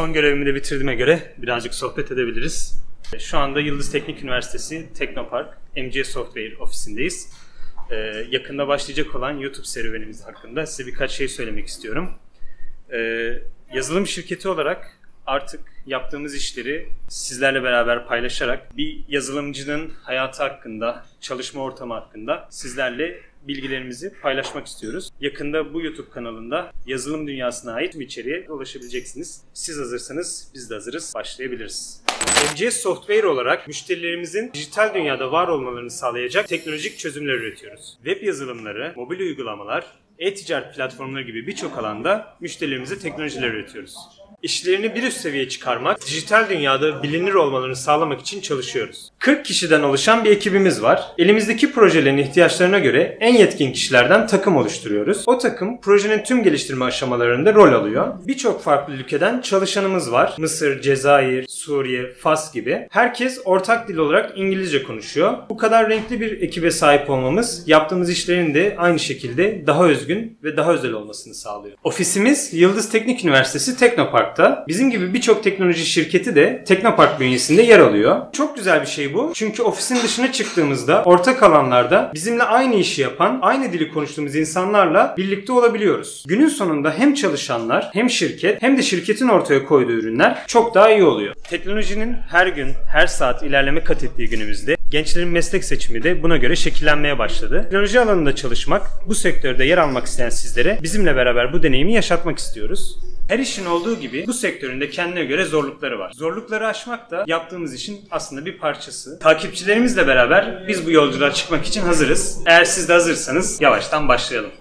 Son görevimi de bitirdiğime göre birazcık sohbet edebiliriz. Şu anda Yıldız Teknik Üniversitesi Teknopark MG Software ofisindeyiz. Yakında başlayacak olan YouTube serüvenimiz hakkında size birkaç şey söylemek istiyorum. Yazılım şirketi olarak artık yaptığımız işleri sizlerle beraber paylaşarak bir yazılımcının hayatı hakkında, çalışma ortamı hakkında sizlerle bilgilerimizi paylaşmak istiyoruz. Yakında bu YouTube kanalında yazılım dünyasına ait bir içeriğe ulaşabileceksiniz. Siz hazırsanız biz de hazırız. Başlayabiliriz. MGS Software olarak müşterilerimizin dijital dünyada var olmalarını sağlayacak teknolojik çözümler üretiyoruz. Web yazılımları, mobil uygulamalar, e-ticaret platformları gibi birçok alanda müşterilerimize teknolojiler üretiyoruz. İşlerini bir üst seviyeye çıkarmak, dijital dünyada bilinir olmalarını sağlamak için çalışıyoruz. 40 kişiden oluşan bir ekibimiz var. Elimizdeki projelerin ihtiyaçlarına göre en yetkin kişilerden takım oluşturuyoruz. O takım projenin tüm geliştirme aşamalarında rol alıyor. Birçok farklı ülkeden çalışanımız var. Mısır, Cezayir, Suriye, Fas gibi. Herkes ortak dil olarak İngilizce konuşuyor. Bu kadar renkli bir ekibe sahip olmamız, yaptığımız işlerin de aynı şekilde daha özgün ve daha özel olmasını sağlıyor. Ofisimiz Yıldız Teknik Üniversitesi Teknopark. Bizim gibi birçok teknoloji şirketi de Teknopark bünyesinde yer alıyor. Çok güzel bir şey bu. Çünkü ofisin dışına çıktığımızda ortak alanlarda bizimle aynı işi yapan, aynı dili konuştuğumuz insanlarla birlikte olabiliyoruz. Günün sonunda hem çalışanlar, hem şirket, hem de şirketin ortaya koyduğu ürünler çok daha iyi oluyor. Teknolojinin her gün, her saat ilerleme kat ettiği günümüzde gençlerin meslek seçimi de buna göre şekillenmeye başladı. Teknoloji alanında çalışmak, bu sektörde yer almak isteyen sizlere bizimle beraber bu deneyimi yaşatmak istiyoruz. Her işin olduğu gibi bu sektörün de kendine göre zorlukları var. Zorlukları aşmak da yaptığımız işin aslında bir parçası. Takipçilerimizle beraber biz bu yolculuğa çıkmak için hazırız. Eğer siz de hazırsanız yavaştan başlayalım.